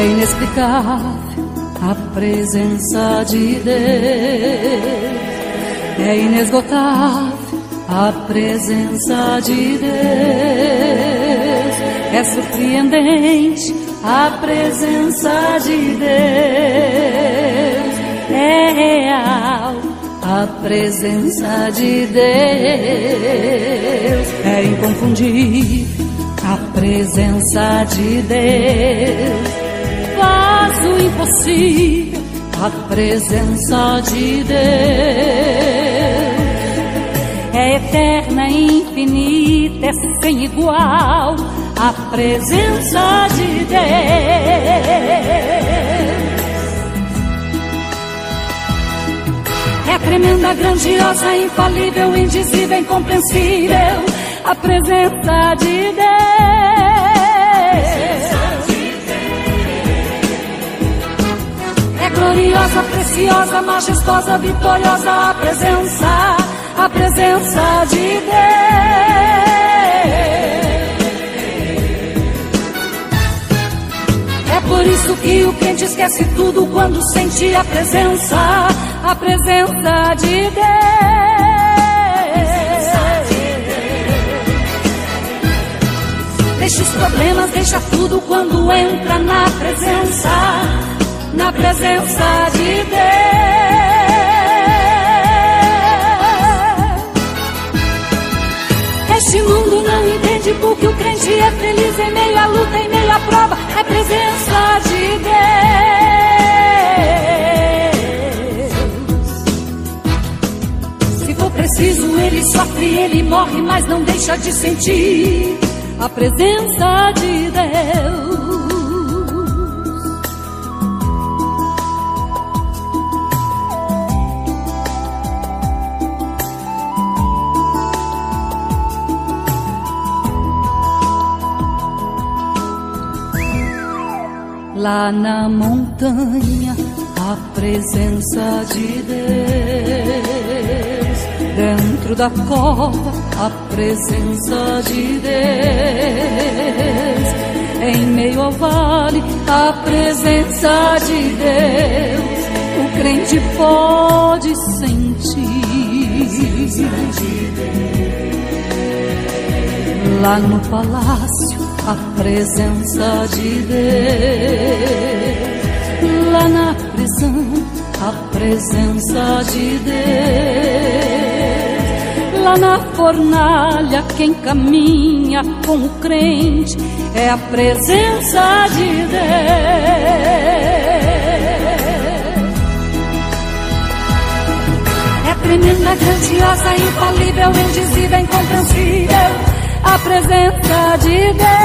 É inexplicável a presença de Deus, é inesgotável a presença de Deus, é surpreendente a presença de Deus, é real a presença de Deus, é inconfundível a presença de Deus, faz o impossível a presença de Deus, é eterna, infinita, é sem igual a presença de Deus. É tremenda, grandiosa, infalível, indizível, incompreensível a presença de Deus. É gloriosa, preciosa, majestosa, vitoriosa a presença de Deus. É por isso que o crente esquece tudo quando sente a presença de Deus. Deixa os problemas, deixa tudo quando entra na presença de Deus. Este mundo não entende porque o crente é feliz em meio à luta, em meio à prova, é presença de Deus. Se for preciso, ele sofre, ele morre, mas não deixa de sentir a presença de Deus. Lá na montanha, a presença de Deus. Dentro da cova, a presença de Deus. Em meio ao vale, a presença de Deus. O crente pode sentir. Lá no palácio, a presença de Deus, lá na prisão, a presença de Deus, lá na fornalha, quem caminha com o crente é a presença de Deus. É tremenda, grandiosa, infalível, indizível, incompreensível a presença de Deus.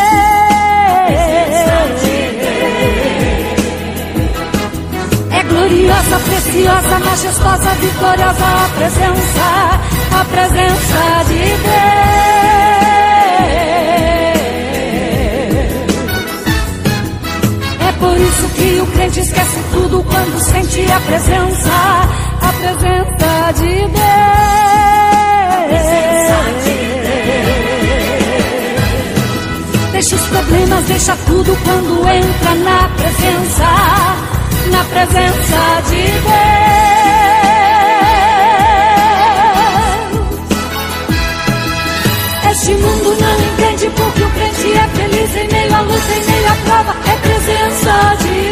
É gloriosa, preciosa, majestosa, vitoriosa a presença de Deus. É por isso que o crente esquece tudo quando sente a presença de Deus. Deixa os problemas, deixa tudo quando entra na presença de Deus. Este mundo não entende porque o crente é feliz em meio à luta, em meio à prova, é presença de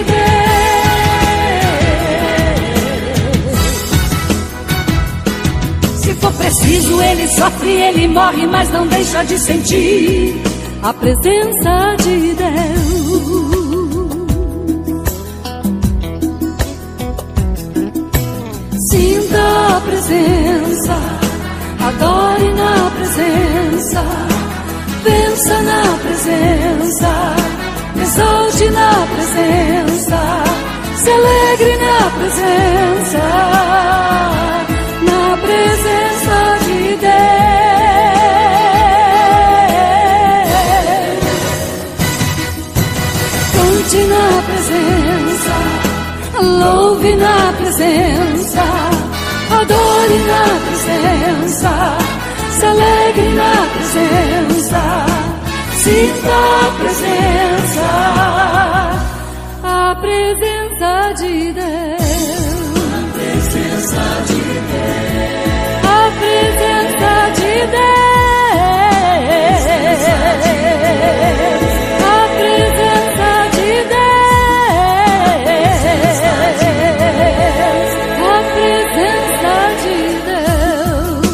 Deus. Se for preciso, ele sofre, ele morre, mas não deixa de sentir a presença de Deus. Sinta a presença, adore na presença, pensa na presença, exalte na presença, se alegre na presença de Deus. Na presença, louve na presença, adore na presença, se alegre na presença, sinta a presença a presença de Deus, a presença de Deus, a presença de Deus, a presença de Deus, a presença de Deus.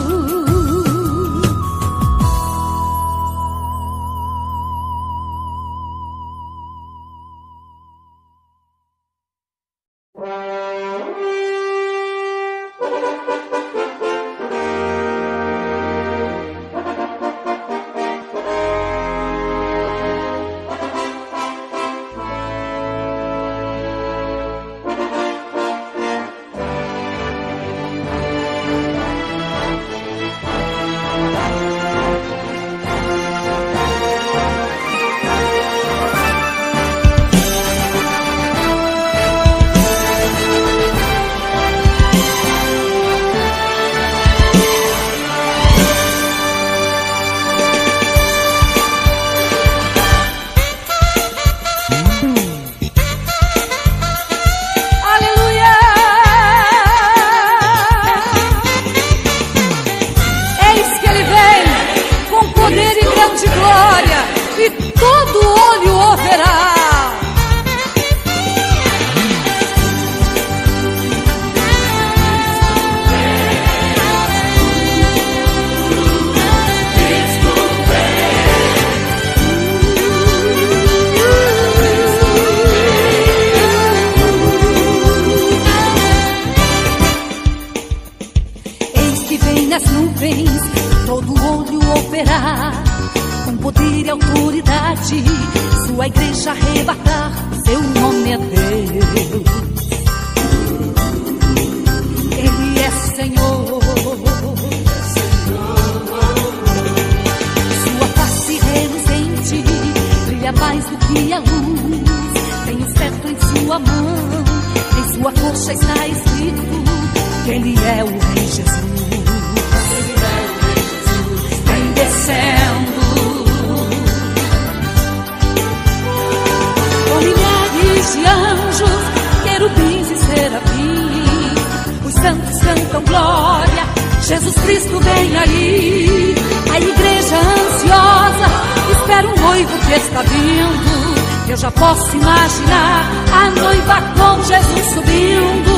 Nas nuvens, todo olho operar, com poder e autoridade, sua igreja arrebatar, seu nome é Deus. Ele é Senhor, sua face reluzente, brilha mais do que a luz, tem o cetro em sua mão, em sua coxa está escrito que Ele é o Rei Jesus. Descendo com milhares de anjos, querubins e serafins, os santos cantam glória, Jesus Cristo vem aí. A igreja ansiosa espera um noivo que está vindo. Eu já posso imaginar a noiva com Jesus subindo.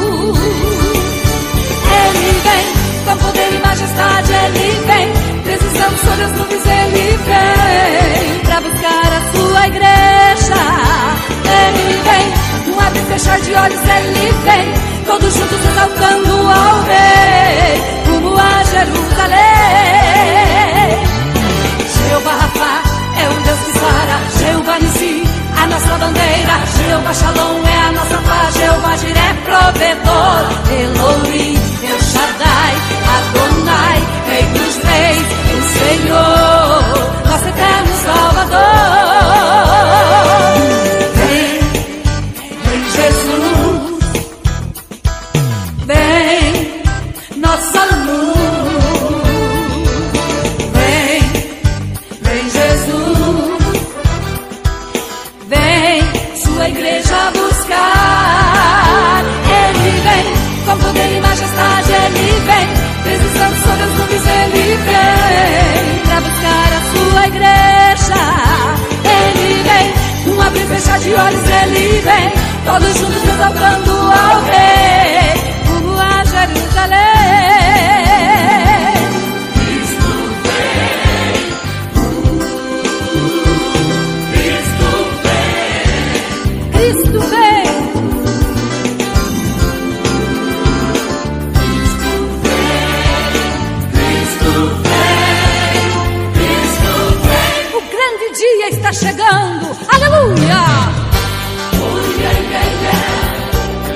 Ele vem com poder e majestade, Ele vem precisando sobre as nuvens, Ele vem pra buscar a sua igreja. Ele vem, um abrir e fechar de olhos, Ele vem, todos juntos exaltando ao Rei, rumo a Jerusalém. Jeová Rafa é um Deus que sara, Jeová Nissi, a nossa bandeira, Jeová Shalom é a nossa paz, Jeová Jireh, provedor, Elohim, El Shaddai, Adonai, Rei dos Reis, o Senhor, nosso eterno Salvador. Vem, vem Jesus, vem nossa luz. Vem, vem Jesus, vem sua igreja buscar. Ele vem com poder e majestade, Ele vem precisando sobre as nuvens, Ele vem pra buscar a sua igreja. Ele vem, um abrir e fechar de olhos, Ele vem, todos juntos exaltando ao Rei, rumo a Jerusalém. Cristo vem, Cristo vem, Cristo vem. Está chegando, aleluia!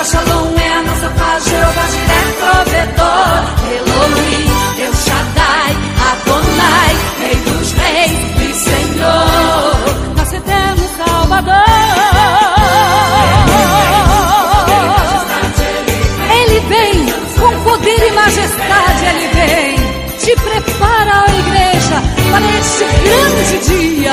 Jeová Shalom é a nossa paz, Jeová Jireh provedor, Elohim, El Shaddai, Adonai, Rei dos reis e Senhor, nosso eterno Salvador. Ele vem com poder e majestade, Ele vem. Te prepara, ó igreja, para este grande dia.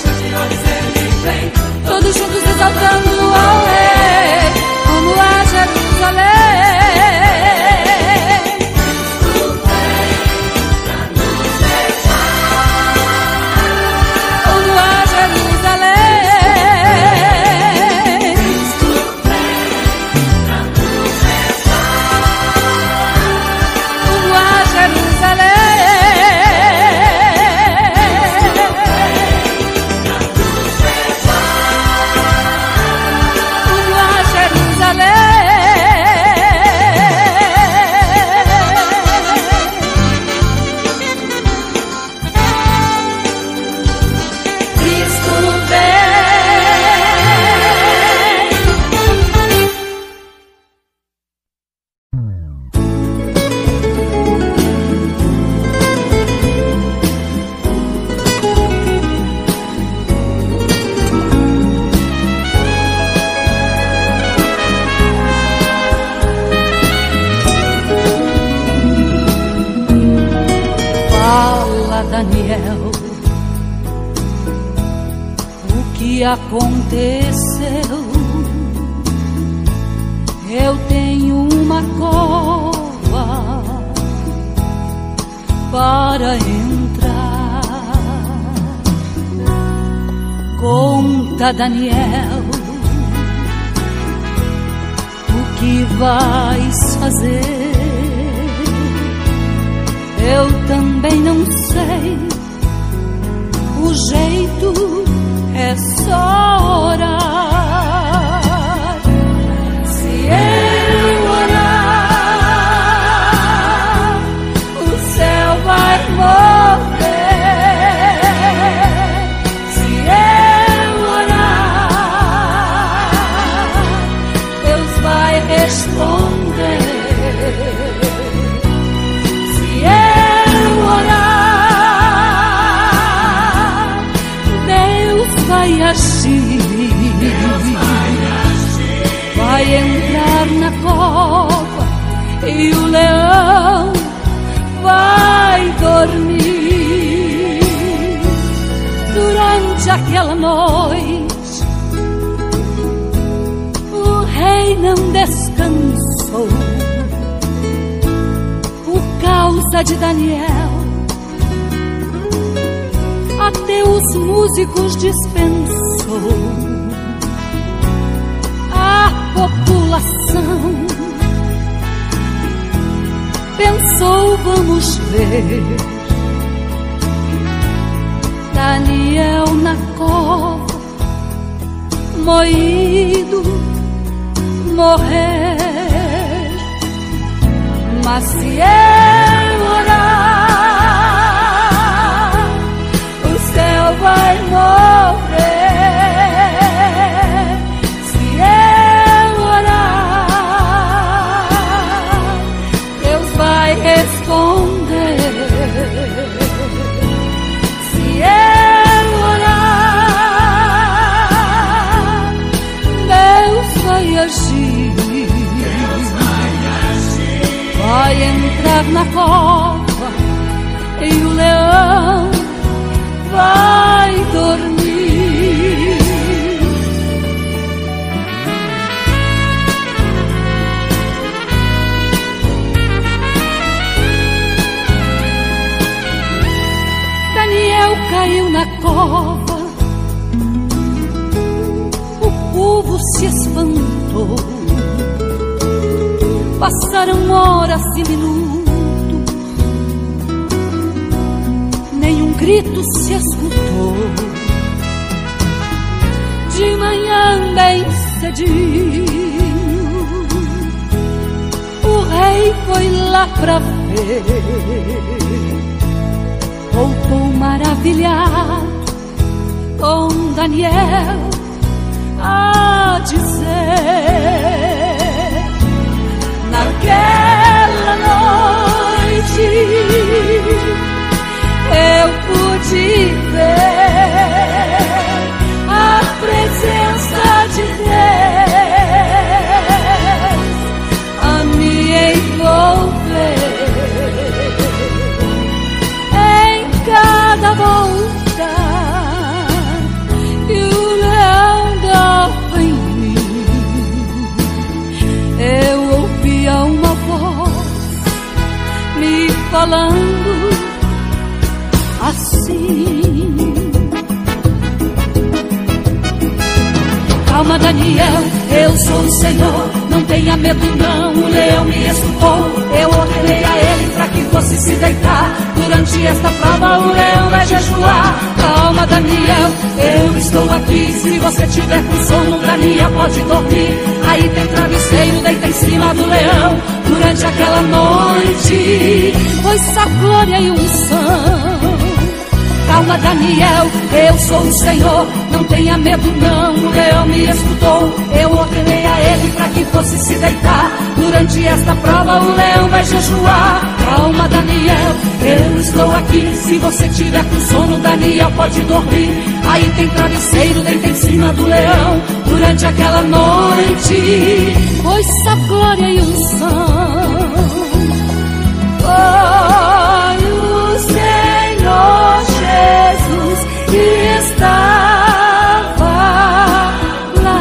Todos juntos exaltando ao Rei, como a Jerusalém. Como a Jerusalém. Como a Jerusalém. Daniel, o que aconteceu? Eu tenho uma cova para entrar. Conta, Daniel, o que vais fazer? Eu também não sei, o jeito é só orar. Se eu orar, o céu vai mover. Se eu orar, Deus vai responder. Vai agir, vai entrar na cova e o leão vai dormir. Durante aquela noite, o rei não descansou por causa de Daniel. Até os músicos dispensou. A população pensou, vamos ver Daniel na cova, moído, morrer. Mas se eu orar, vai mover. Se eu orar, Deus vai responder. Se eu orar, Deus vai agir. Vai entrar na cova e o leão vai dormir. Daniel caiu na cova, o povo se espantou. Passaram horas e minutos, nenhum grito se escutou. De manhã bem cedinho, o rei foi lá pra ver. Voltou maravilhado com Daniel a dizer: falando assim: calma, Daniel, eu sou o Senhor, não tenha medo não. O leão me escutou, eu ordenei a ele para que fosse se deitar. Durante esta prova o leão vai jejuar. Calma, Daniel, eu estou aqui. Se você tiver com sono, Daniel, pode dormir. Aí tem travesseiro, deita em cima do leão durante aquela noite. Foi só glória e unção. Calma, Daniel, eu sou o Senhor, não tenha medo não. O leão me escutou, eu ordenei a ele para que fosse se deitar. Durante esta prova o leão vai jejuar. Calma, Daniel, eu estou aqui. Se você tiver com sono, Daniel, pode dormir. Aí tem travesseiro, deita em cima do leão durante aquela noite. Foi só glória e unção. Foi o Senhor Jesus que estava lá.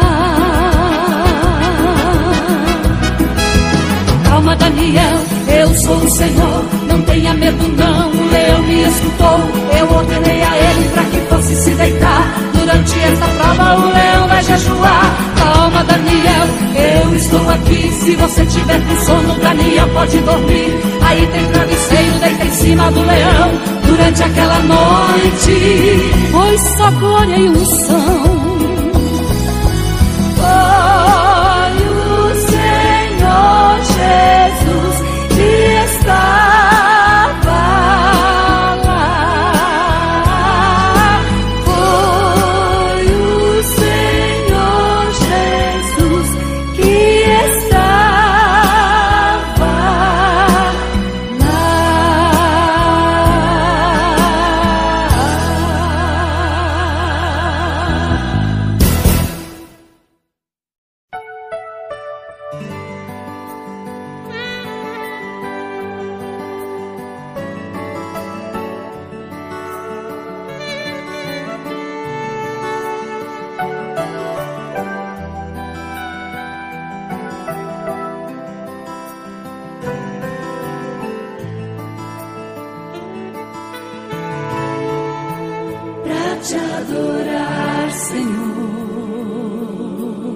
Calma, Daniel, eu sou o Senhor, não tenha medo não. O leão me escutou, eu ordenei a ele para que fosse se deitar. Durante esta prova o leão vai jejuar. Calma, Daniel, eu estou aqui. Se você tiver com sono, Daniel, pode dormir. Aí tem travesseiro, deita em cima do leão durante aquela noite. Foi só glória e unção. Foi o Senhor Jesus que estava lá. Foi o Senhor Jesus que estava lá. Pra te adorar, Senhor,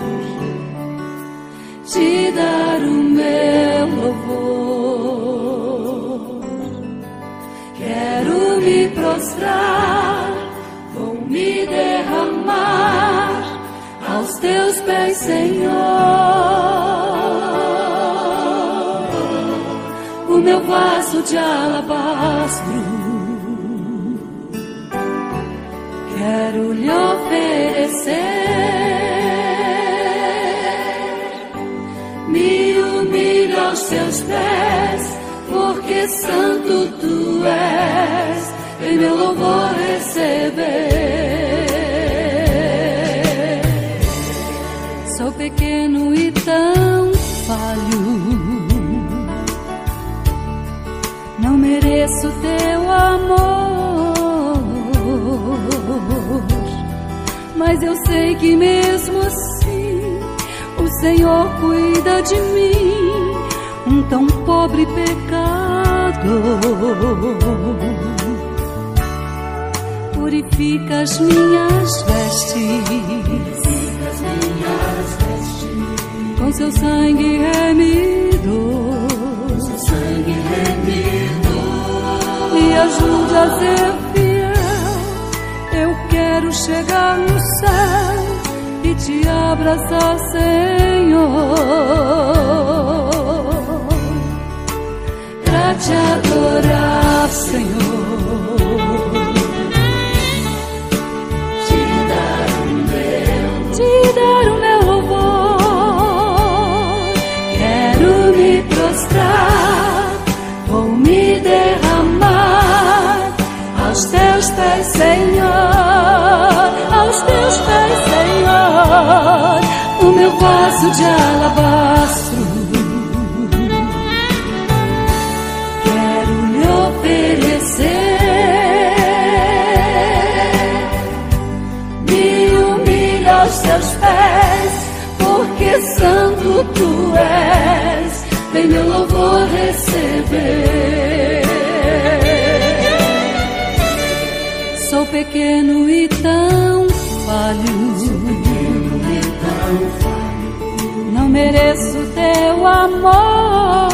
te dar o meu louvor. Quero me prostrar, vou me derramar aos teus pés, Senhor. O meu vaso de alabastro quero lhe oferecer. Me humilho aos seus pés, porque santo tu és. Vem meu louvor receber. Sou pequeno e tão falho, não mereço teu amor, mas eu sei que mesmo assim o Senhor cuida de mim, um tão pobre pecador. Purifica as minhas vestes, com seu sangue remidor. Me ajude a ser fiel, eu quero chegar no céu e te abraçar, Senhor, pra te adorar, Senhor, te dar o meu louvor. Quero me prostrar, vou me derramar aos teus pés, Senhor, aos teus pés, Senhor. O meu vaso de alabastro quero lhe oferecer. Me humilho aos teus pés, porque santo tu és. Vem meu louvor receber. pequeno e tão falho. Não mereço teu amor,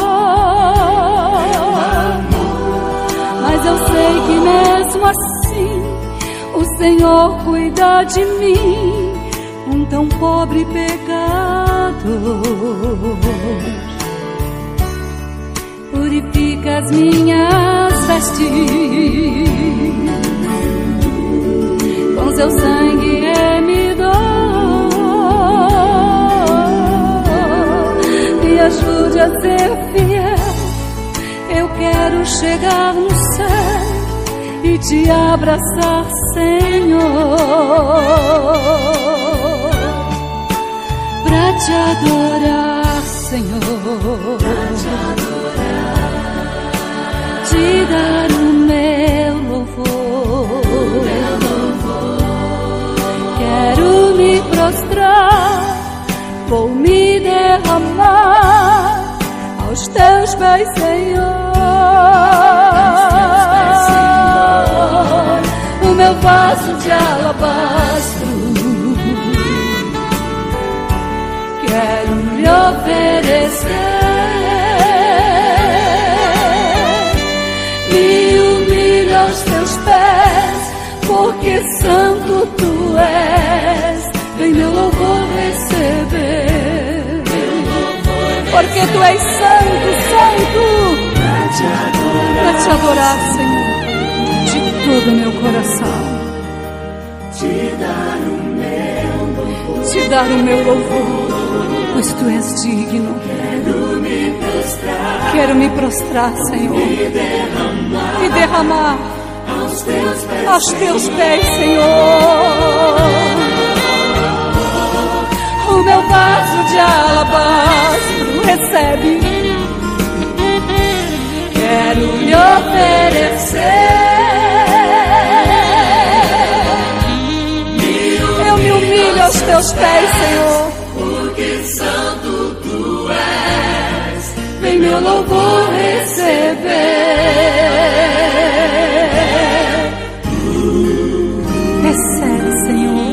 mas eu sei que mesmo assim o Senhor cuida de mim, um tão pobre pecador. Purifica as minhas vestes, com seu sangue remidor, me ajude a ser fiel. Eu quero chegar no céu e te abraçar, Senhor, pra te adorar, Senhor, te dar o meu louvor. Quero me prostrar, vou me derramar aos teus pés, Senhor. O meu vaso de alabastro quero lhe oferecer. Aos teus pés, porque santo tu és, vem meu louvor receber. Porque tu és santo, santo, pra te adorar, Senhor, de todo o meu coração, te dar o meu louvor, pois tu és digno. Quero me prostrar, Senhor, e derramar aos teus pés, Senhor, o meu vaso de alabastro recebe. Quero lhe oferecer. Eu me humilho aos teus pés, Senhor, porque santo tu és, vem meu louvor receber. Recebe, Senhor.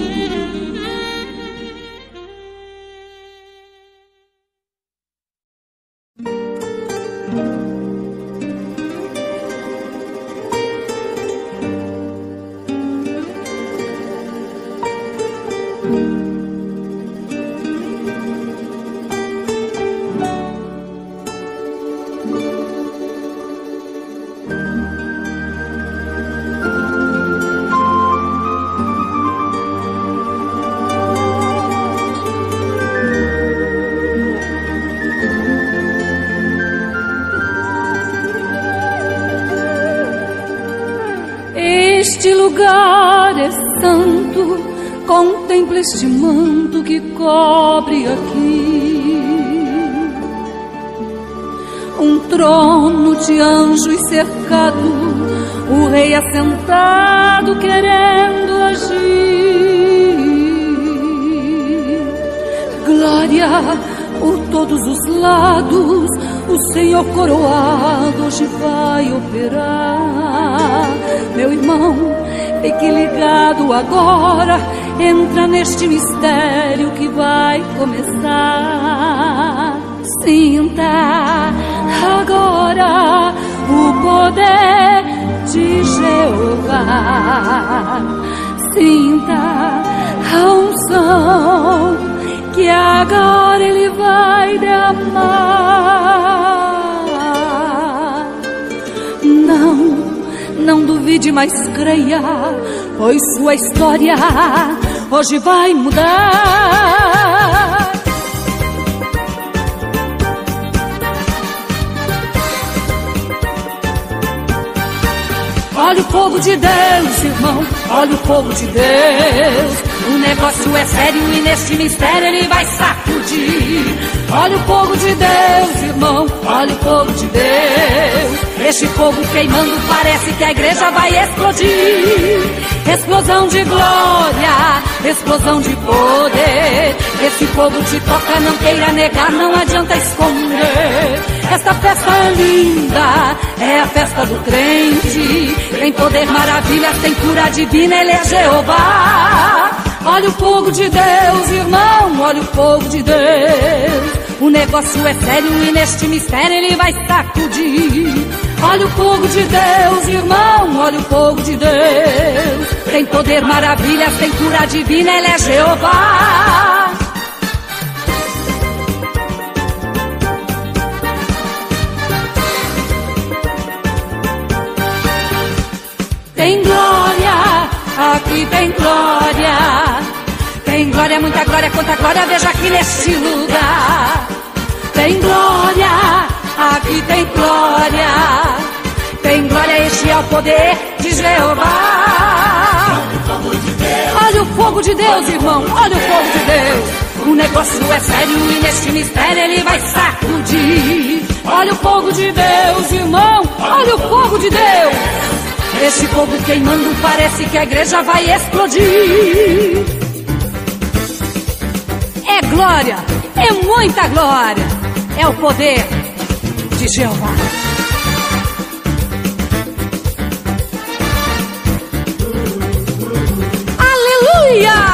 Este lugar é santo, contempla este manto que cobre aqui. Um trono de anjos cercado, o rei assentado querendo agir. Glória por todos os lados, o Senhor coroado hoje vai operar. Meu irmão, fique ligado agora, entra neste mistério que vai começar. Sinta agora o poder de Jeová. Sinta a unção que agora Ele vai derramar. Não duvide, mas creia, pois sua história hoje vai mudar. Olha o fogo de Deus, irmão, olha o fogo de Deus. O negócio é sério e neste mistério Ele vai sacudir. Olha o fogo de Deus, irmão, olha o fogo de Deus. Este fogo queimando parece que a igreja vai explodir. Explosão de glória, explosão de poder. Esse fogo te toca, não queira negar, não adianta esconder. Esta festa é linda, é a festa do crente. Tem poder, maravilhas, tem cura divina, ele é Jeová. Olha o fogo de Deus, irmão, olha o fogo de Deus. O negócio é sério e neste mistério ele vai sacudir. Olha o fogo de Deus, irmão, olha o fogo de Deus. Tem poder, maravilhas, tem cura divina, ele é Jeová. Tem glória, aqui tem glória. Tem glória, muita glória, quanta glória, veja aqui neste lugar. Tem glória, aqui tem glória. Tem glória, este é o poder de Jeová. Olha o fogo de Deus, irmão, olha o fogo de Deus. O negócio é sério e neste mistério ele vai sacudir. Olha o fogo de Deus, irmão, olha o fogo de Deus. Esse fogo queimando parece que a igreja vai explodir. É glória, é muita glória. É o poder de Jeová. Aleluia!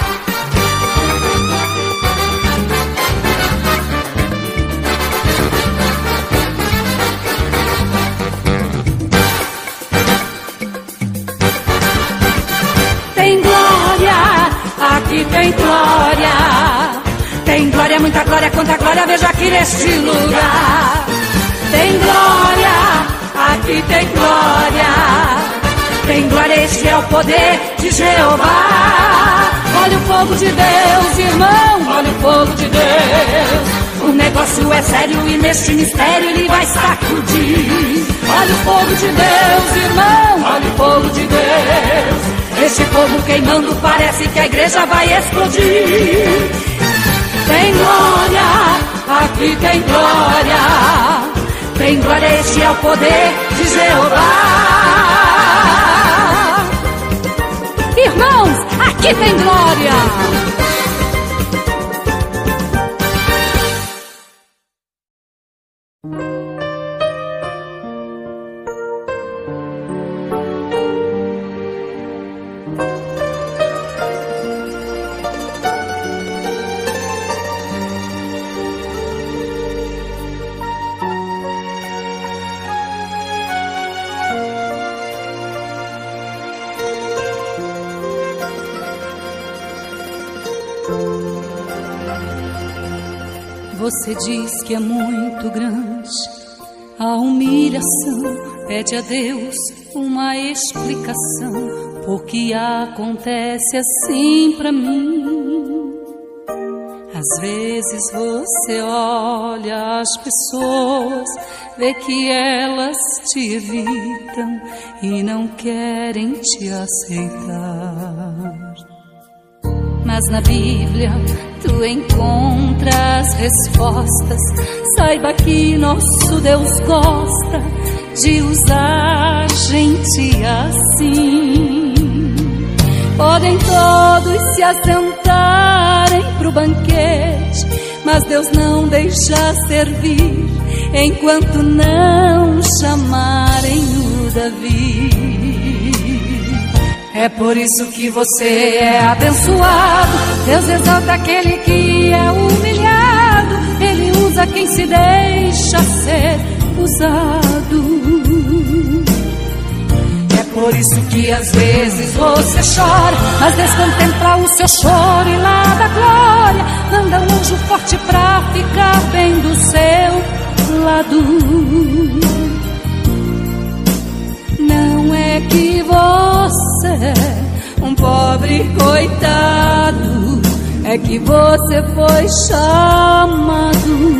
Tem glória, aqui tem glória. Tem glória, muita glória, quanta glória, veja aqui neste lugar. Tem glória, aqui tem glória. Tem glória, este é o poder de Jeová. Olha o fogo de Deus, irmão, olha o fogo de Deus. O negócio é sério e neste mistério ele vai sacudir. Olha o fogo de Deus, irmão, olha o fogo de Deus. Este fogo queimando parece que a igreja vai explodir. Tem glória, aqui tem glória. Tem glória, este é o poder de Jeová. Irmãos, aqui tem glória. Você diz que é muito grande a humilhação, pede a Deus uma explicação, porque acontece assim pra mim. Às vezes você olha as pessoas, vê que elas te evitam e não querem te aceitar. Mas na Bíblia tu encontras respostas. Saiba que nosso Deus gosta de usar gente assim. Podem todos se assentarem pro banquete, mas Deus não deixa servir enquanto não chamarem o Davi. É por isso que você é abençoado. Deus exalta aquele que é humilhado. Ele usa quem se deixa ser usado. É por isso que às vezes você chora, mas Deus contempla o seu choro e lá dá glória. Manda um anjo forte pra ficar bem do seu lado. Não é que você, um pobre coitado, é que você foi chamado.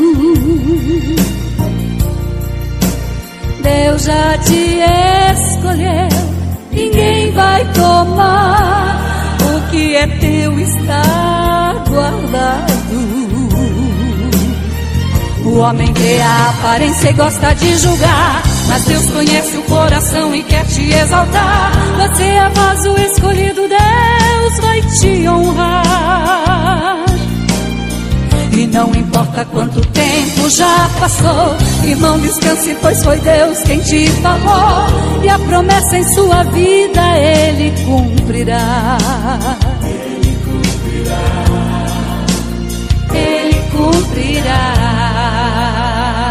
Deus já te escolheu, ninguém vai tomar. O que é teu está guardado. O homem vê a aparência e gosta de julgar, mas Deus conhece o coração e quer te exaltar. Você é vaso escolhido, Deus vai te honrar. E não importa quanto tempo já passou, irmão, descanse, pois foi Deus quem te falou. E a promessa em sua vida Ele cumprirá. Ele cumprirá. Ele cumprirá.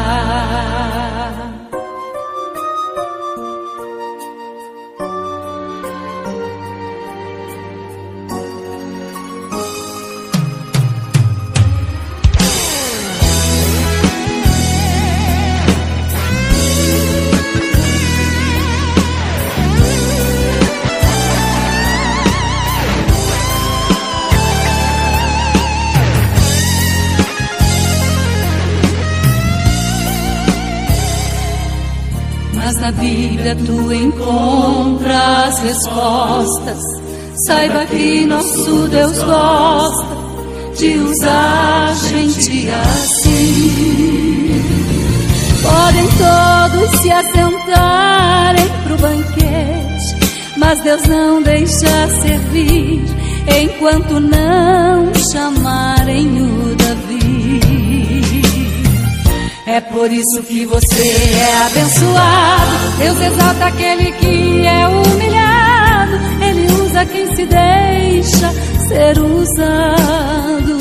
Na Bíblia tu encontras respostas. Saiba que nosso Deus gosta de usar gente assim. Podem todos se assentarem pro banquete, mas Deus não deixa servir enquanto não chamarem o Davi. É por isso que você é abençoado. Deus exalta aquele que é humilhado. Ele usa quem se deixa ser usado.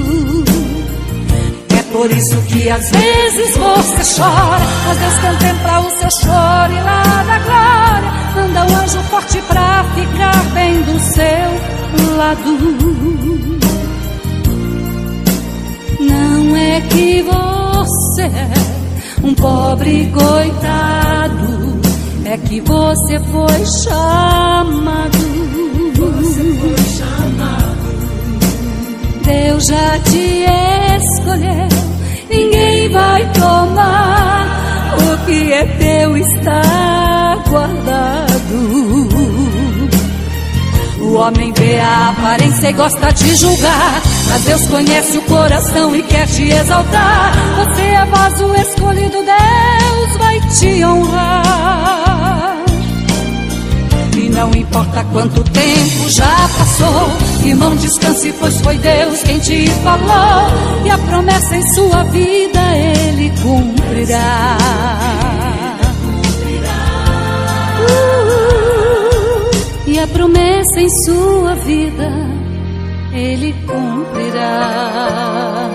É por isso que às vezes você chora, mas Deus contempla o seu choro e lá da glória manda um anjo forte pra ficar bem do seu lado. Não é que você é um pobre coitado, é que você foi chamado. Deus já te escolheu, ninguém vai tomar. O que é teu está guardado. O homem vê a aparência e gosta de julgar, mas Deus conhece o coração e quer te exaltar. Você é vaso escolhido, Deus vai te honrar. E não importa quanto tempo já passou, irmão, descanse, pois foi Deus quem te falou. E a promessa em sua vida Ele cumprirá. E a promessa em sua vida Ele cumprirá.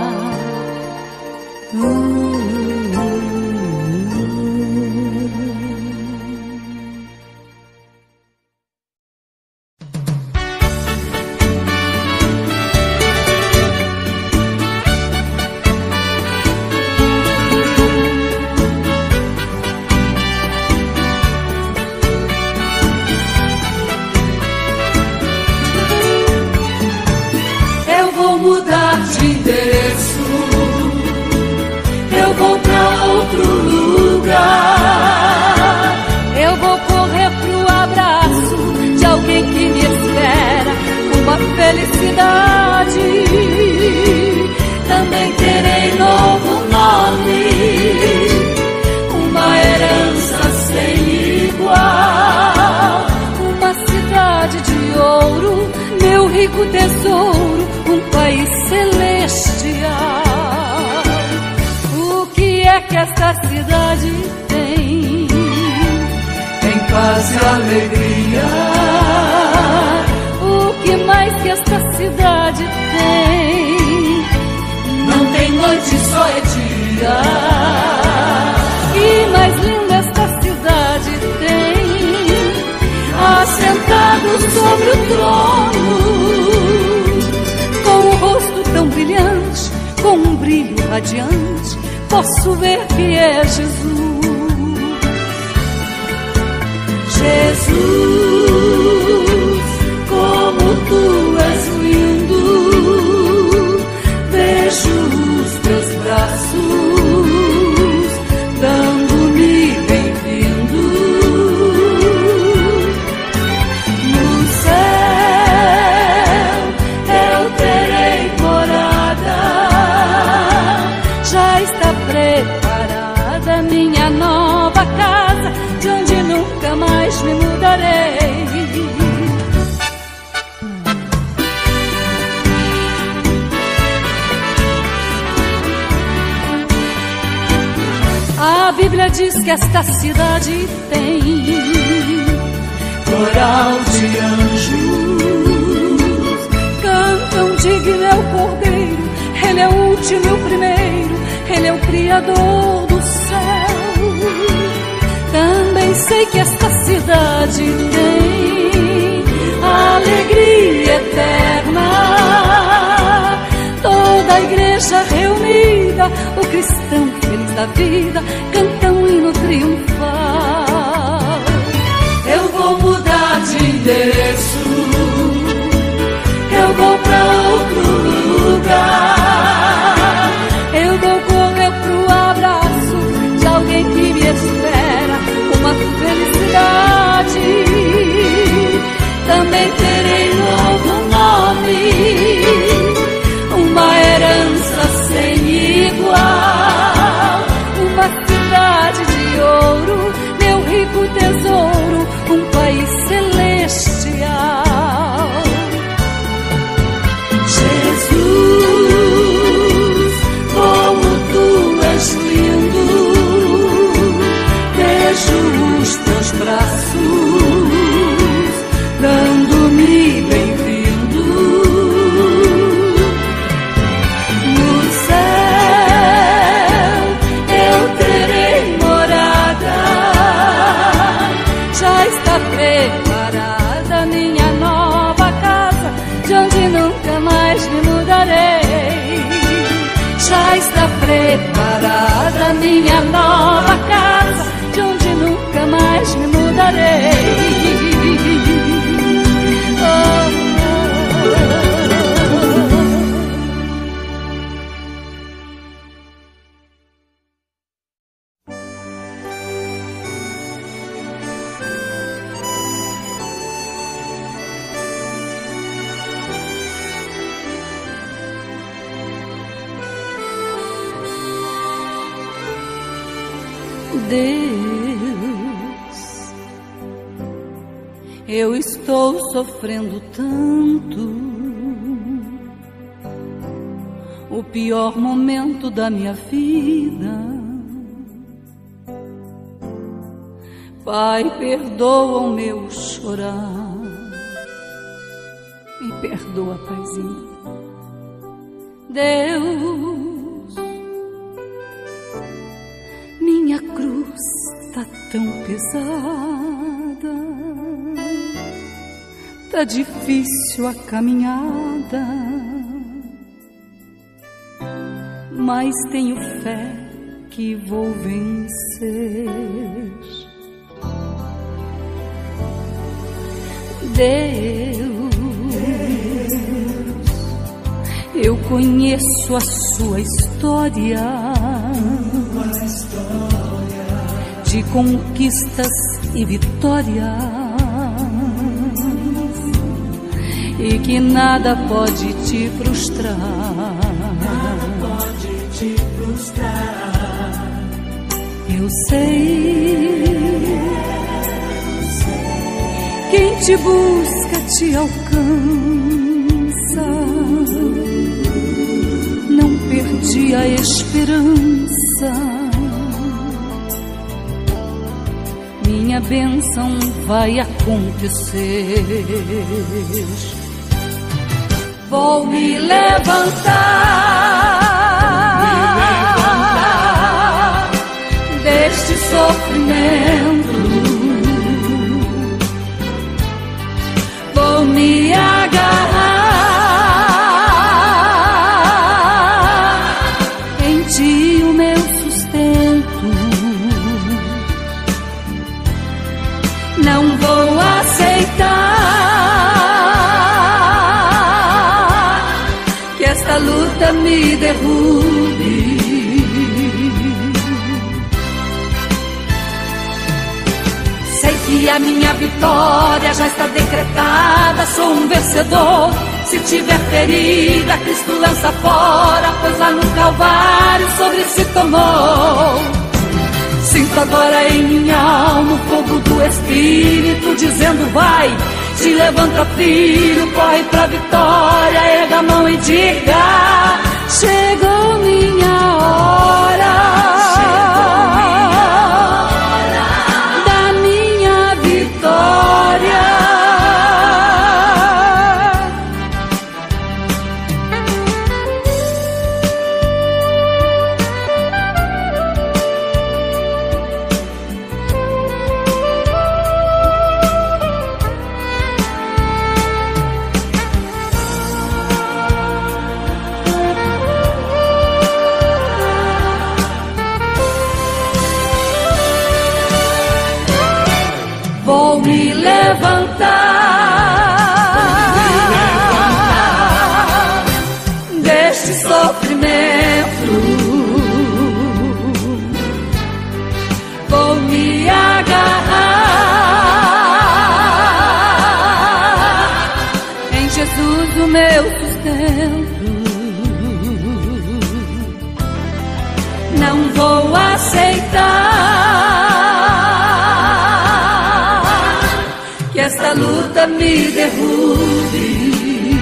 Eu vou correr pro abraço de alguém que me espera uma felicidade. Também terei novo nome, uma herança sem igual, uma cidade de ouro, meu rico tesouro, um país celestial. O que é que esta cidade tem? Tem paz e alegria. O que mais que esta cidade tem? Não tem noite, só é dia. E mais linda esta cidade tem, assentado sobre o trono, com o rosto tão brilhante, com um brilho radiante, posso ver que é Jesus. Jesus, como tu és lindo, vejo os teus braços dando-me bem-vindo. No céu eu terei morada, já está preparada minha nova casa, de onde nunca mais me mudarei. A Bíblia diz que esta cidade tem coral de anjos, cantam digno é o Cordeiro, Ele é o último e o primeiro, Ele é o Criador do céu. Também sei que esta cidade tem alegria eterna, toda a igreja reunida, o cristão feliz da vida, canta um hino triunfal. Eu vou mudar de endereço, eu vou pra outro lugar, eu vou correr pro abraço de alguém que me espera, uma felicidade. Também terei novo nome, uma herança sem igual, uma cidade de ouro, meu rico tesouro, um país celestial. Jesus, como tu és lindo, vejo os teus braços dando-me bem-vindo. No céu eu terei morada, já está preparada minha nova casa, de onde nunca mais me mudarei. Já está preparada minha nova casa, de onde nunca mais me mudarei. Deus, eu estou sofrendo tanto, o pior momento da minha vida. Pai, perdoa o meu chorar, me perdoa, Paizinho. Deus, minha cruz tá tão pesada, tá difícil a caminhada, mas tenho fé que vou vencer. Deus, eu conheço a sua história de conquistas e vitórias, e que nada pode te frustrar. Eu sei, quem te busca te alcança. Não perdi a esperança, minha bênção vai acontecer. Vou me levantar deste sofrimento, vou me agarrar em ti, o meu sustento. Não vou aceitar que esta luta me derrube. Sei que a minha vitória já está decretada, sou um vencedor. Se tiver ferida, Cristo lança fora, pois lá no Calvário sobre si tomou. Sinto agora em minha alma o fogo do Espírito dizendo vai, se levanta filho, corre pra vitória, erga a mão e diga: chegou minha hora. Vou me levantar deste sofrimento, vou me agarrar em Jesus, o meu sustento. Não vou aceitar que esta luta me derrube.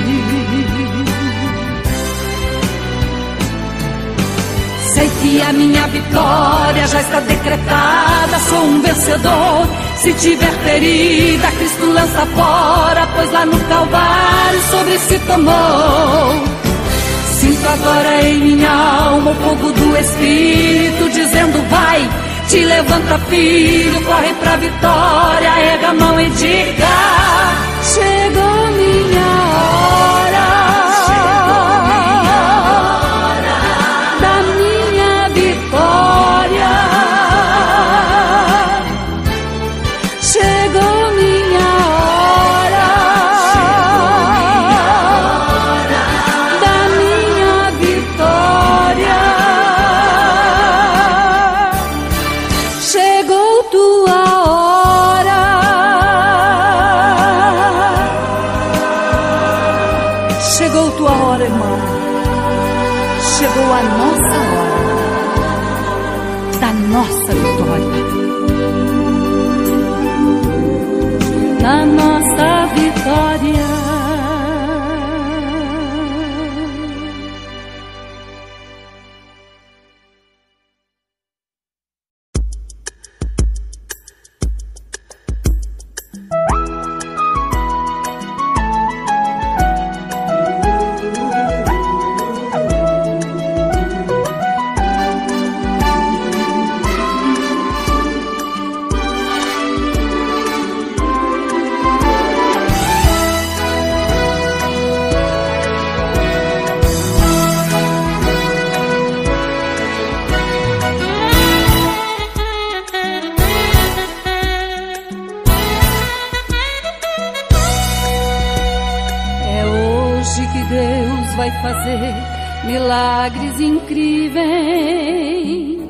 Sei que a minha vitória já está decretada, sou um vencedor. Se tiver ferida, Cristo lança fora, pois lá no Calvário sobre si tomou. Sinto agora em minha alma o fogo do Espírito dizendo vai, te levanta filho, corre pra vitória, erga a mão e diga: chegou minha hora, da minha vitória, chegou minha hora, da minha vitória. Chegou tua hora, chegou tua hora, irmão. Chegou a nossa hora da nossa vitória, da nossa vitória. Vai fazer milagres incríveis.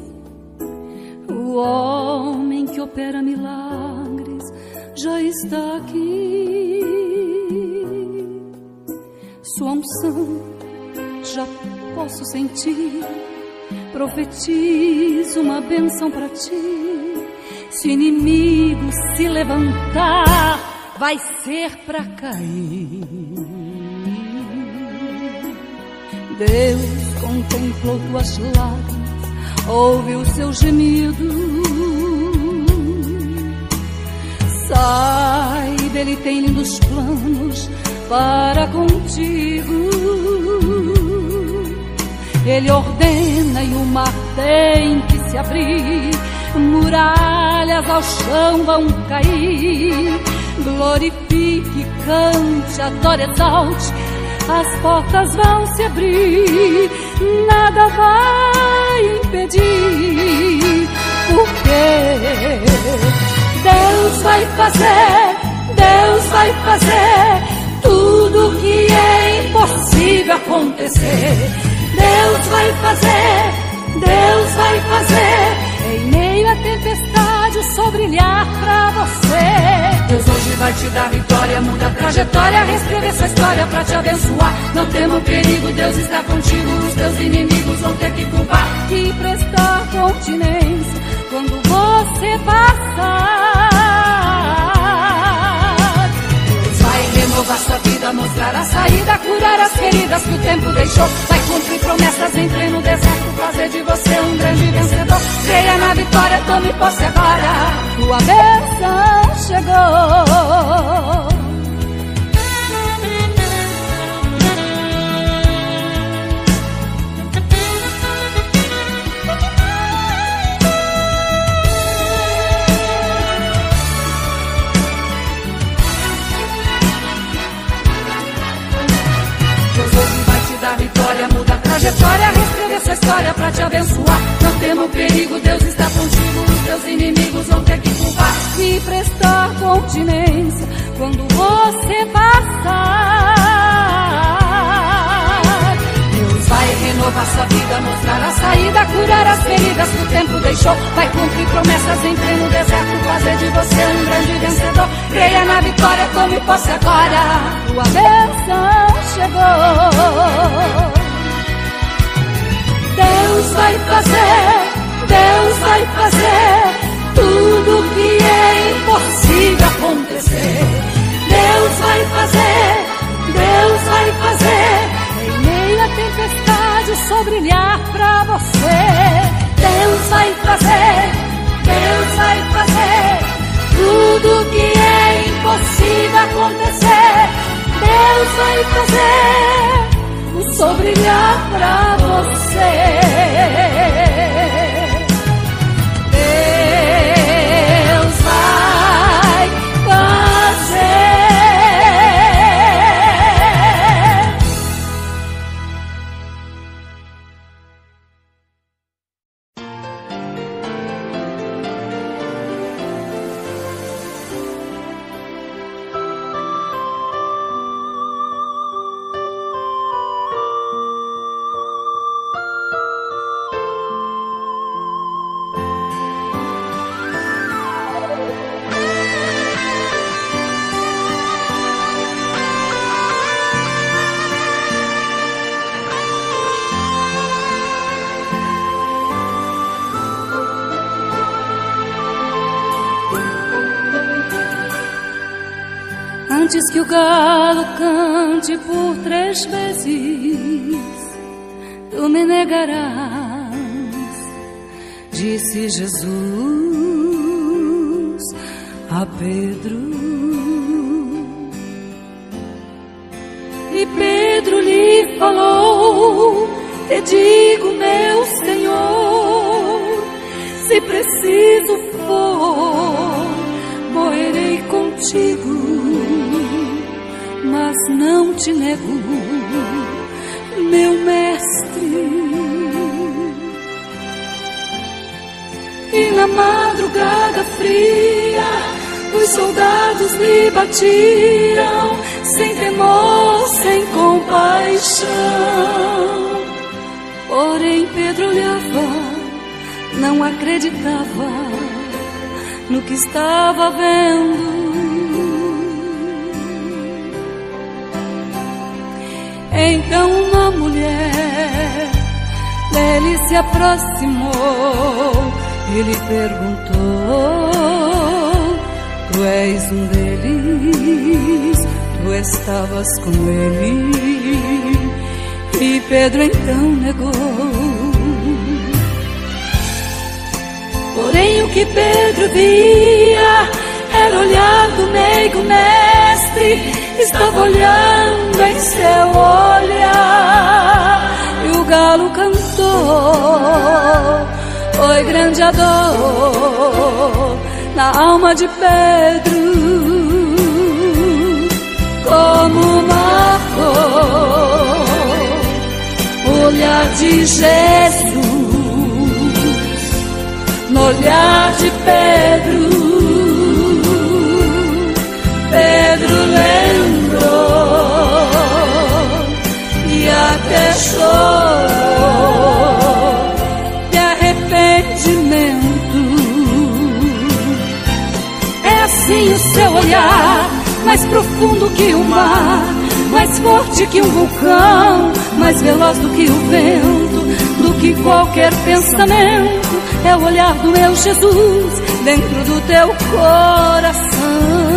O homem que opera milagres já está aqui. Sua unção já posso sentir. Profetizo uma bênção para ti. Se o inimigo se levantar, vai ser para cair. Deus contemplou tuas lágrimas, ouviu seu gemido. Saiba, Ele tem lindos planos para contigo. Ele ordena e o mar tem que se abrir, muralhas ao chão vão cair. Glorifique, cante, adore, exalte, as portas vão se abrir, nada vai impedir, porque Deus vai fazer tudo que é impossível acontecer. Deus vai fazer, em meio à tempestade o começou a brilhar pra você. Deus hoje vai te dar vitória, muda a trajetória, reescrever sua história pra te abençoar. Não tema o perigo, Deus está contigo, os teus inimigos vão ter que culpar. E prestar continência quando você passar. Deus vai renovar sua vida, mostrar a saída, curar as feridas que o tempo deixou. Vai cumprir promessas em pleno deserto, fazer de você um grande vencedor. Creia na vitória, tome posse agora, tua bênção chegou. Vitória, muda a trajetória, reescrever sua história pra te abençoar. Não tema o perigo, Deus está contigo, os teus inimigos vão ter que culpar. E prestar continência quando você passar. Deus vai renovar sua vida, mostrar a saída, curar as feridas que o tempo deixou. Vai cumprir promessas em pleno deserto, fazer de você um grande vencedor. Creia na vitória, tome posse agora, tua bênção chegou. Deus vai fazer tudo que é impossível acontecer. Deus vai fazer. Em meio à tempestade, só brilhar pra você. Deus vai fazer tudo que é impossível acontecer. Deus vai fazer o sol brilhar pra você. Deus vai fazer. Antes que o galo cante por 3 vezes, tu me negarás, disse Jesus a Pedro. E Pedro lhe falou: te digo, meu Senhor, se preciso for, morrerei contigo, mas não te nego, meu mestre. E na madrugada fria, os soldados lhe batiam, sem temor, sem compaixão. Porém Pedro olhava, não acreditava no que estava vendo. Então uma mulher dele se aproximou e lhe perguntou: tu és um deles, tu estavas com ele? E Pedro então negou. Porém o que Pedro via era o olhar do meigo mestre, estava olhando em seu olhar. E o galo cantou, foi grande a dor na alma de Pedro, como marcou o olhar de Jesus no olhar de Pedro. Pedro lembrou e até chorou de arrependimento. mais profundo que o mar, mais forte que um vulcão, mais veloz do que o vento, do que qualquer pensamento. É o olhar do meu Jesus dentro do teu coração.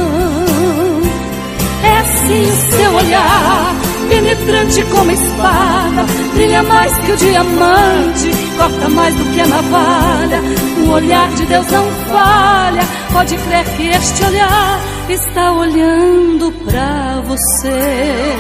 É assim o seu olhar, penetrante como espada, brilha mais que o diamante, corta mais do que a navalha. O olhar de Deus não falha, pode crer que este olhar está olhando pra você.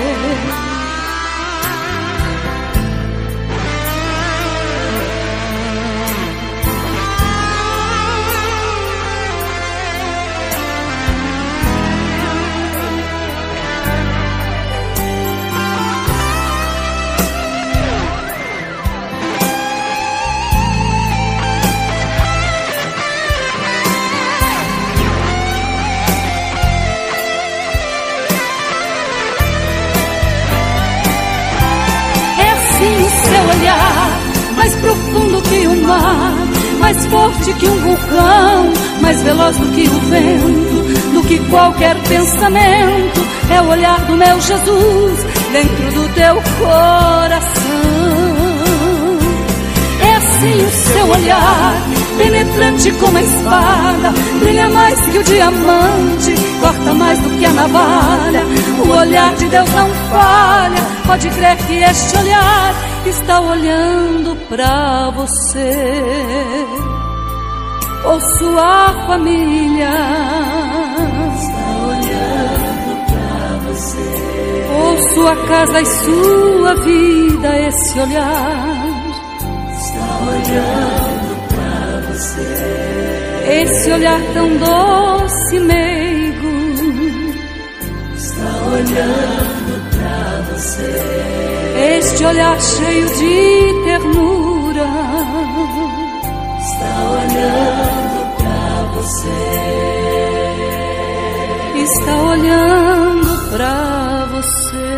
Mais profundo que o mar, mais forte que um vulcão, mais veloz do que o vento, do que qualquer pensamento. É o olhar do meu Jesus dentro do teu coração. É assim o seu olhar, penetrante como a espada, brilha mais que o diamante, corta mais do que a navalha. O olhar de Deus não falha, pode crer que este olhar está olhando pra você. Ou sua família está olhando pra você. Ou sua casa e sua vida, esse olhar está olhando pra você. Esse olhar tão doce e meigo está olhando pra você. Este olhar cheio de ternura está olhando pra você. Está olhando pra você.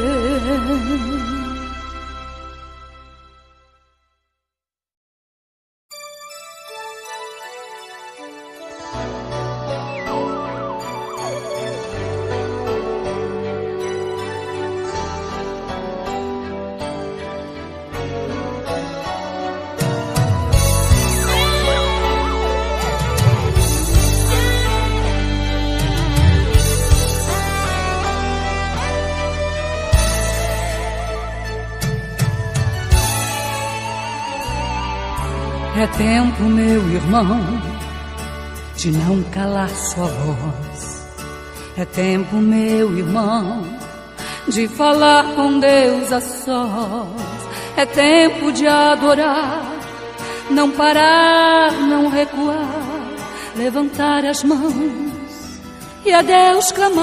É tempo, meu irmão, de não calar sua voz. É tempo, meu irmão, de falar com Deus a sós. É tempo de adorar, não parar, não recuar, levantar as mãos e a Deus clamar.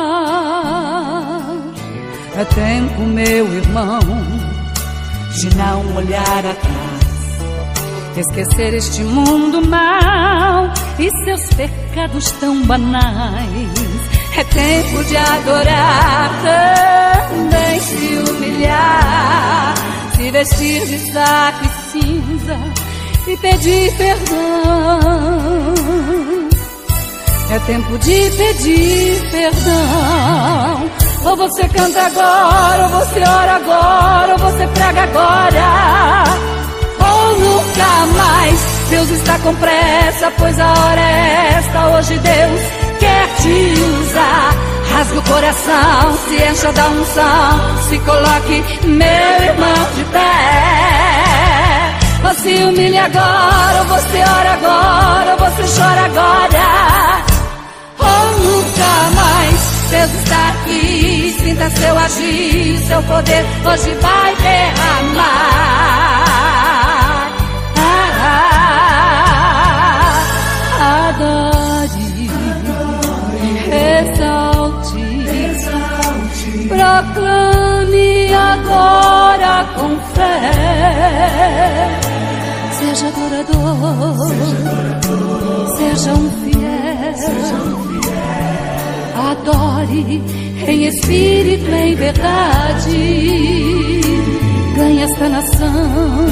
É tempo, meu irmão, de não olhar atrás, esquecer este mundo mau e seus pecados tão banais. É tempo de adorar, também se humilhar, se vestir de saco e cinza e pedir perdão. É tempo de pedir perdão. Ou você canta agora, ou você ora agora, ou você prega agora, ou nunca mais. Deus está com pressa, pois a hora é esta. Hoje Deus quer te usar. Rasgue o coração, se encha da unção, se coloque, meu irmão, de pé. Ou se humilhe agora, ou você ora agora, ou você chora agora, ou nunca mais. Deus está aqui, sinta seu agir, seu poder hoje vai derramar. Adore, exalte, proclame agora com fé. Seja adorador, seja um fiel. Adore em espírito, em verdade. Ganhe esta nação,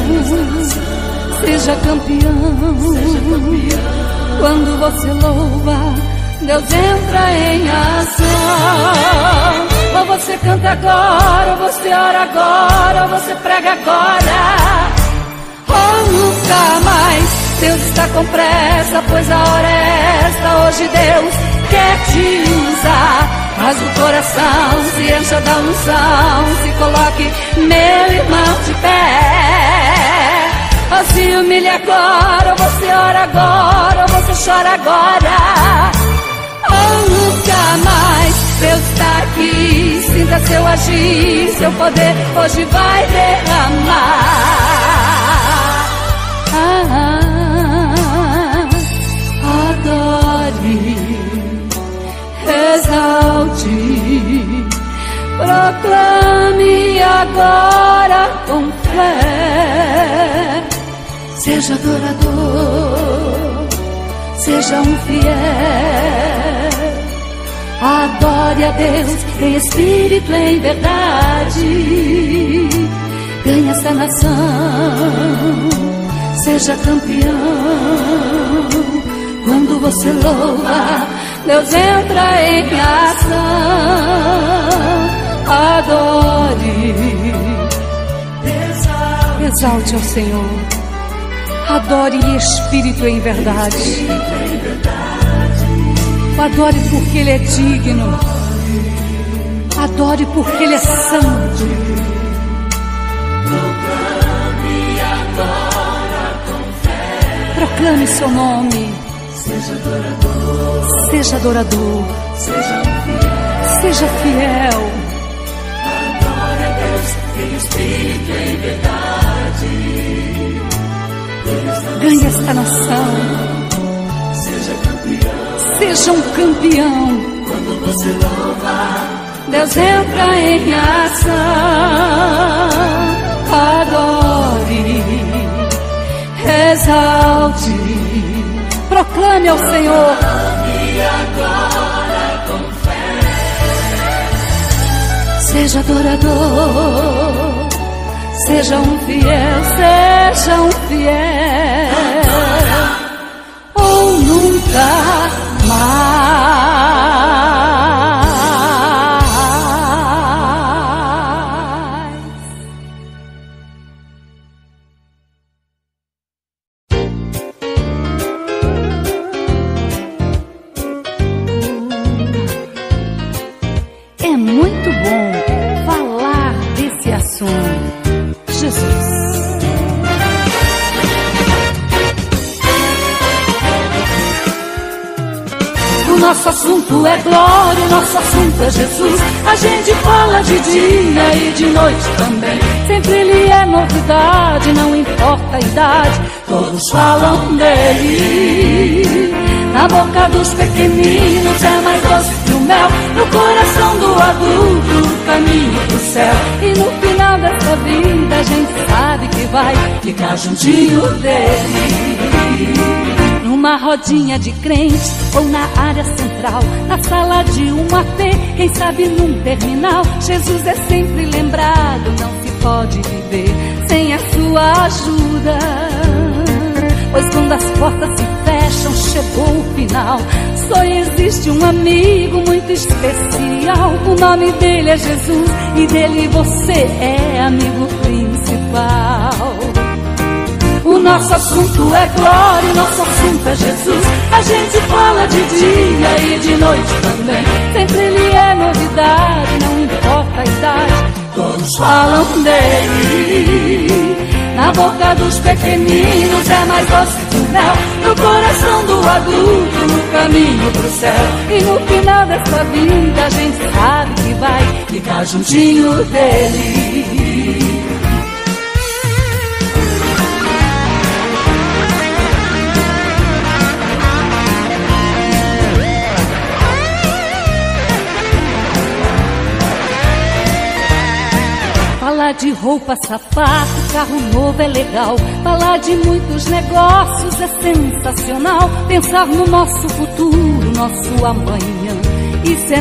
seja campeão. Quando você louva, Deus entra em ação. Ou você canta agora, ou você ora agora, ou você prega agora, ou nunca mais. Deus está com pressa, pois a hora é esta. Hoje Deus quer te usar. Mas o coração se encha da unção, se coloque, meu irmão, de pé. Ou se humilhe agora, ou você ora agora, ou você chora agora, ou nunca mais. Deus está aqui, sinta seu agir, seu poder hoje vai derramar. Adore, exalte, proclame agora com fé. Seja adorador, seja um fiel. Adore a Deus em espírito, em verdade. Ganhe esta nação, seja campeão. Quando você louva, Deus entra em ação. Adore, exalte ao Senhor. Adore em espírito e em verdade. Adore porque Ele é digno. Adore porque Ele é santo. Proclame agora com fé. Proclame seu nome. Seja adorador. Seja adorador. Seja fiel. Adore a Deus em espírito e em verdade. Ganhe esta nação. Seja campeão. Seja um campeão. Quando você louva, Deus entra em ação. Adore, exalte, proclame ao Senhor. e agora com fé. Seja adorador, seja um fiel, seja um fiel. Ou nunca mais. É muito bom falar desse assunto. Jesus. O nosso assunto é glória, o nosso assunto é Jesus. A gente fala de dia e de noite também. Sempre Ele é novidade, não importa a idade. Todos falam dele. Na boca dos pequeninos é mais doce que o mel. No coração do adulto, o caminho pro céu. E no final dessa vida a gente sabe que vai ficar juntinho dele. Numa rodinha de crente ou na área central, na sala de um AP, quem sabe num terminal. Jesus é sempre lembrado, não se pode viver sem a sua ajuda. Pois quando as portas se fecham, chegou o final. Só existe um amigo muito especial. O nome dele é Jesus e dele você é amigo principal. O nosso assunto é glória, o nosso assunto é Jesus. A gente fala de dia e de noite também. Sempre Ele é novidade, não importa a idade. Todos falam dele. Na boca dos pequeninos é mais doce que o mel. No coração do adulto, no caminho pro céu. E no final dessa vida a gente sabe que vai ficar juntinho dele. Falar de roupa, sapato, carro novo é legal. Falar de muitos negócios é sensacional. Pensar no nosso futuro, nosso amanhã, isso é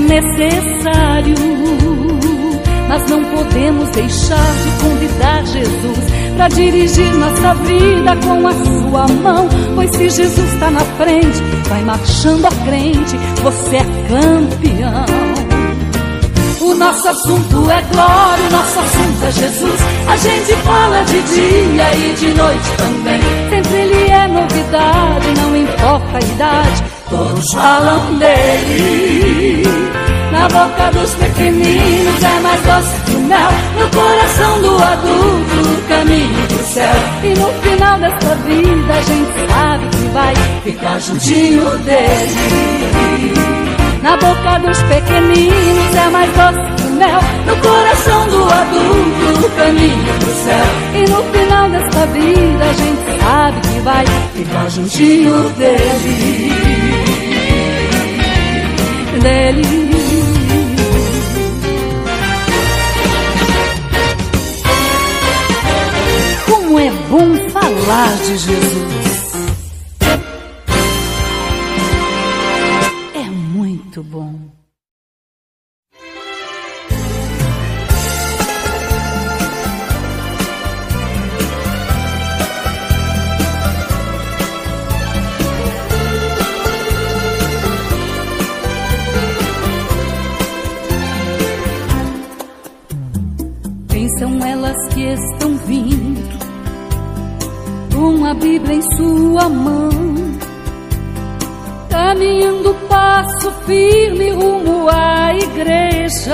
necessário. Mas não podemos deixar de convidar Jesus pra dirigir nossa vida com a sua mão. Pois se Jesus tá na frente, vai marchando a crente, você é campeão. O nosso assunto é glória, o nosso assunto é Jesus. A gente fala de dia e de noite também. Sempre Ele é novidade, não importa a idade, todos falam dele. Na boca dos pequeninos é mais doce que o mel, no coração do adulto o caminho pro céu. E no final dessa vida a gente sabe que vai ficar juntinho dele. Na boca dos pequeninos é mais doce que o mel, no coração do adulto o caminho pro céu. E no final dessa vida a gente sabe que vai ficar juntinho dele. Como é bom falar de Jesus. É muito bom. São elas que estão vindo com a Bíblia em sua mão, caminhando passo firme rumo à igreja.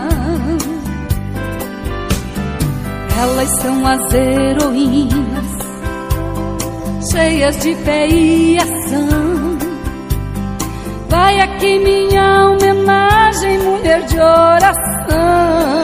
Elas são as heroínas, cheias de fé e ação. Vai aqui minha homenagem, mulher de oração.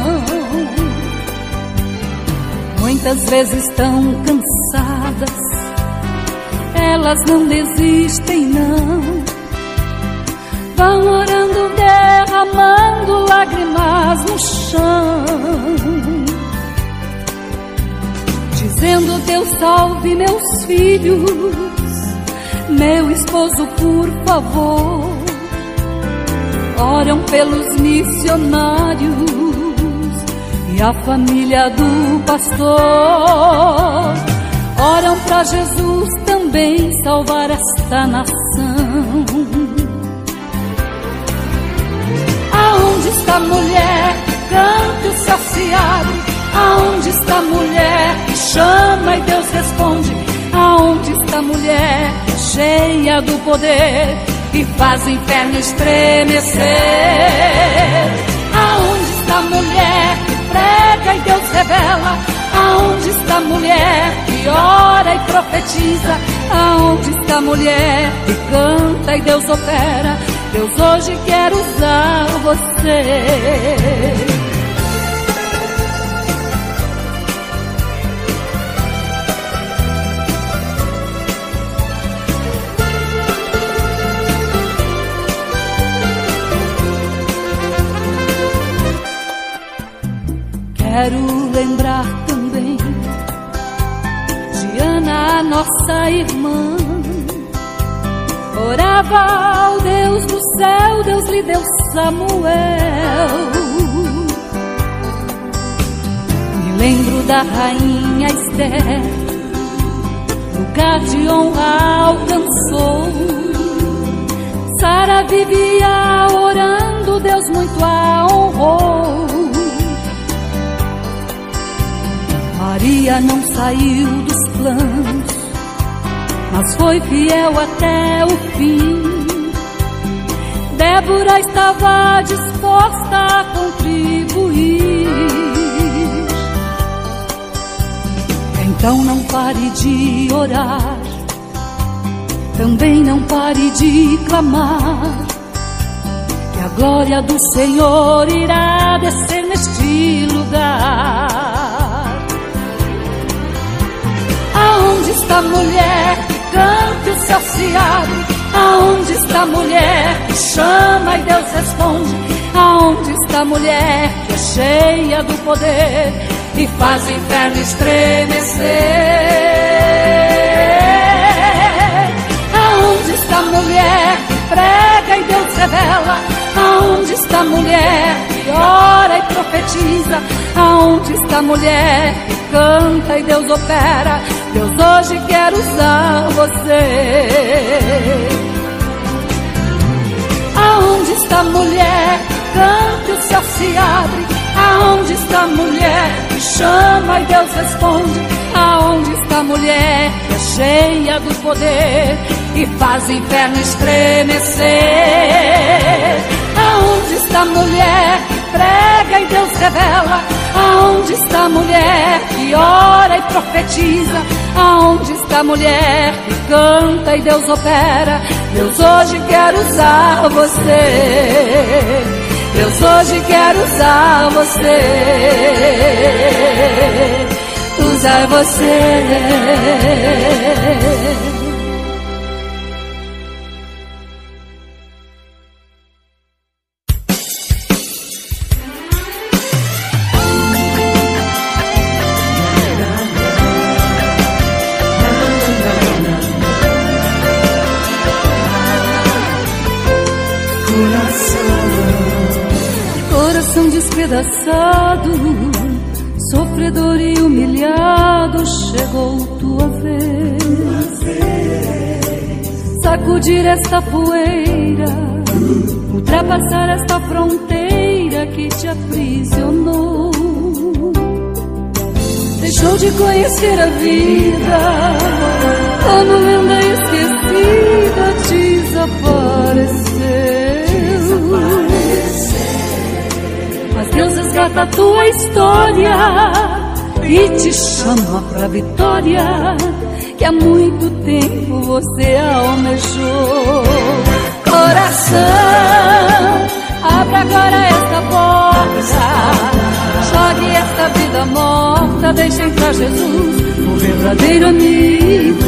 Muitas vezes tão cansadas, elas não desistem não. Vão orando, derramando lágrimas no chão, dizendo: Deus salve meus filhos, meu esposo por favor. Oram pelos missionários e a família do pastor. Oram pra Jesus também salvar esta nação. Aonde está a mulher que canta o saciado? Aonde está a mulher que chama e Deus responde? Aonde está a mulher cheia do poder que faz o inferno estremecer? Aonde está a mulher que prega e Deus revela? Aonde está a mulher que ora e profetiza? Aonde está a mulher que canta e Deus opera? Deus hoje quer usar você. Quero lembrar também de Ana, nossa irmã. Orava ao Deus do céu, Deus lhe deu Samuel. Me lembro da rainha Esther, lugar de honra alcançou. Sara vivia orando, Deus muito a honrou. Maria não saiu dos planos, mas foi fiel até o fim. Débora estava disposta a contribuir. Então não pare de orar, também não pare de clamar, que a glória do Senhor irá descer neste lugar. Aonde está a mulher que canta o saciado? Aonde está a mulher que chama e Deus responde? Aonde está a mulher que é cheia do poder e faz o inferno estremecer? Aonde está a mulher que prega e Deus revela? Aonde está a mulher que ora e profetiza? Aonde está a mulher que canta e Deus opera. Deus hoje quer usar você. Aonde está a mulher? Canta, o céu se abre. Aonde está a mulher que chama e Deus responde? Aonde está a mulher que é cheia do poder e faz o inferno estremecer? Aonde está a mulher que prega e Deus revela? Aonde está a mulher que ora e profetiza? Aonde está a mulher que canta e Deus opera? Deus hoje quer usar você. Deus hoje quer usar você. Usar você. Coração despedaçado, sofredor e humilhado, chegou tua vez. Sacudir esta poeira, ultrapassar esta fronteira que te aprisionou. Deixou de conhecer a vida, como lenda esquecida, desapareceu. Mas Deus resgata a tua história e te chama pra vitória, que há muito tempo você almejou. Coração, abra agora esta porta, jogue esta vida morta, deixa entrar Jesus, o verdadeiro amigo.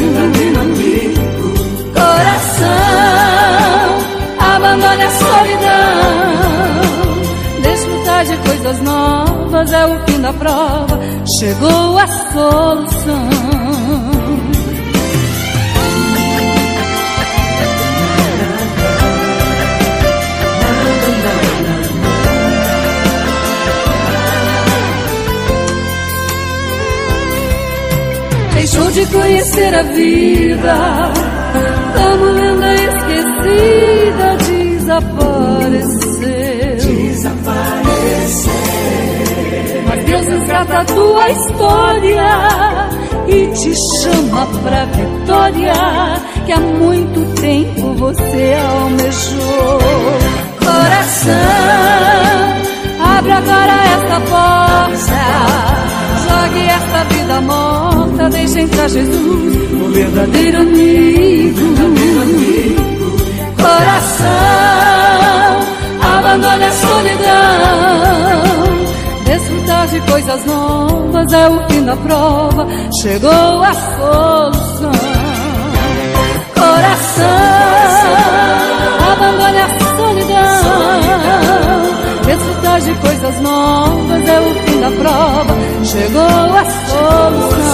Coração, abandone a solidão, desfrutar de coisas novas é o fim da prova, chegou a solução. Deixou de conhecer a vida, como lenda esquecida, desapareceu. Mas Deus resgata a tua história e te chama pra vitória, que há muito tempo você almejou. Coração, abre agora esta porta, jogue esta vida morta, deixa entrar Jesus, o verdadeiro amigo. Coração, abandone a solidão, desfrutar de coisas novas é o fim da prova, chegou a solução. Coração, abandone a solidão, desfrutar de coisas novas é o fim da prova, chegou a solução.